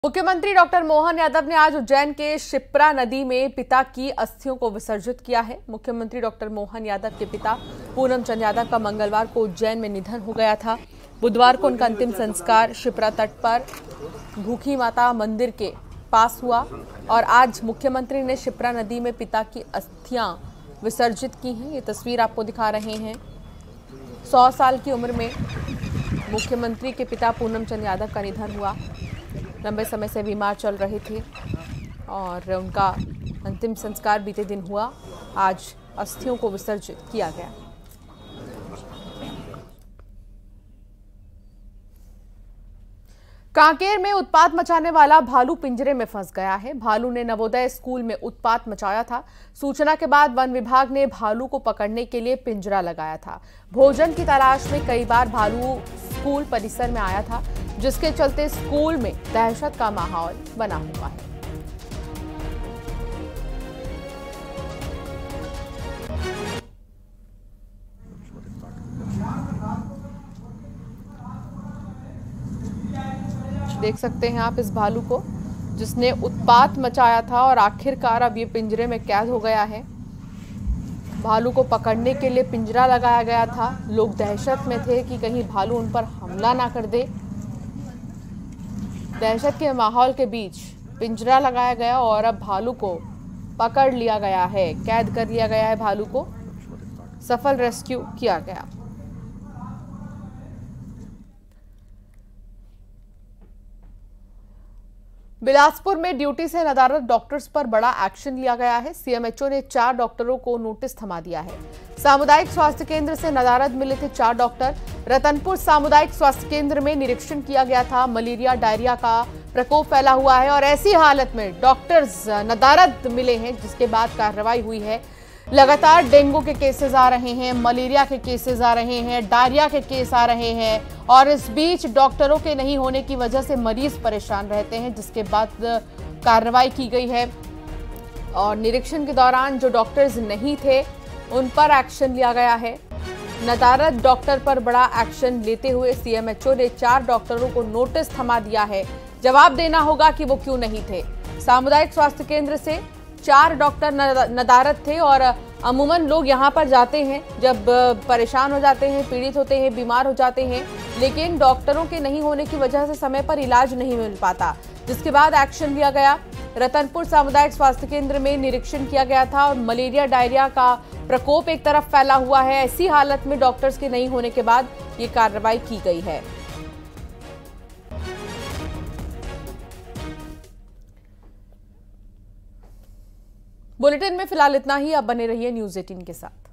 मुख्यमंत्री डॉक्टर मोहन यादव ने आज उज्जैन के शिप्रा नदी में पिता की अस्थियों को विसर्जित किया है। मुख्यमंत्री डॉक्टर मोहन यादव के पिता पूनम चंद यादव का मंगलवार को उज्जैन में निधन हो गया था। बुधवार को उनका अंतिम संस्कार शिप्रा तट पर भूखी माता मंदिर के पास हुआ और आज मुख्यमंत्री ने शिप्रा नदी में पिता की अस्थियां विसर्जित की हैं। ये तस्वीर आपको दिखा रहे हैं। 100 साल की उम्र में मुख्यमंत्री के पिता पूनम चंद यादव का निधन हुआ। लंबे समय से बीमार चल रहे थे और उनका अंतिम संस्कार बीते दिन हुआ। आज अस्थियों को विसर्जित किया गया। कांकेर में उत्पात मचाने वाला भालू पिंजरे में फंस गया है। भालू ने नवोदय स्कूल में उत्पात मचाया था। सूचना के बाद वन विभाग ने भालू को पकड़ने के लिए पिंजरा लगाया था। भोजन की तलाश में कई बार भालू स्कूल परिसर में आया था, जिसके चलते स्कूल में दहशत का माहौल बना हुआ है। देख सकते हैं आप इस भालू को, जिसने उत्पात मचाया था और आखिरकार अब ये पिंजरे में कैद हो गया है। भालू को पकड़ने के लिए पिंजरा लगाया गया था। लोग दहशत में थे कि कहीं भालू उन पर हमला ना कर दे। दहशत के माहौल के बीच पिंजरा लगाया गया और अब भालू को पकड़ लिया गया है, कैद कर लिया गया है। भालू को सफल रेस्क्यू किया गया। बिलासपुर में ड्यूटी से नदारद डॉक्टर्स पर बड़ा एक्शन लिया गया है। सीएमएचओ ने 4 डॉक्टरों को नोटिस थमा दिया है। सामुदायिक स्वास्थ्य केंद्र से नदारद मिले थे 4 डॉक्टर। रतनपुर सामुदायिक स्वास्थ्य केंद्र में निरीक्षण किया गया था। मलेरिया डायरिया का प्रकोप फैला हुआ है और ऐसी हालत में डॉक्टर्स नदारद मिले हैं, जिसके बाद कार्रवाई हुई है। लगातार डेंगू के केसेस आ रहे हैं, मलेरिया के केसेस आ रहे हैं, डायरिया के केस आ रहे हैं और इस बीच डॉक्टरों के नहीं होने की वजह से मरीज परेशान रहते हैं, जिसके बाद कार्रवाई की गई है। और निरीक्षण के दौरान जो डॉक्टर्स नहीं थे उन पर एक्शन लिया गया है। नदारद डॉक्टर पर बड़ा एक्शन लेते हुए सीएमएचओ ने 4 डॉक्टरों को नोटिस थमा दिया है। जवाब देना होगा कि वो क्यों नहीं थे। सामुदायिक स्वास्थ्य केंद्र से 4 डॉक्टर नदारद थे और अमूमन लोग यहां पर जाते हैं जब परेशान हो जाते हैं, पीड़ित होते हैं, बीमार हो जाते हैं, लेकिन डॉक्टरों के नहीं होने की वजह से समय पर इलाज नहीं मिल पाता, जिसके बाद एक्शन लिया गया। रतनपुर सामुदायिक स्वास्थ्य केंद्र में निरीक्षण किया गया था और मलेरिया डायरिया का प्रकोप एक तरफ फैला हुआ है। ऐसी हालत में डॉक्टर्स के नहीं होने के बाद ये कार्रवाई की गई है। बुलेटिन में फिलहाल इतना ही। आप बने रहिए न्यूज़ 18 के साथ।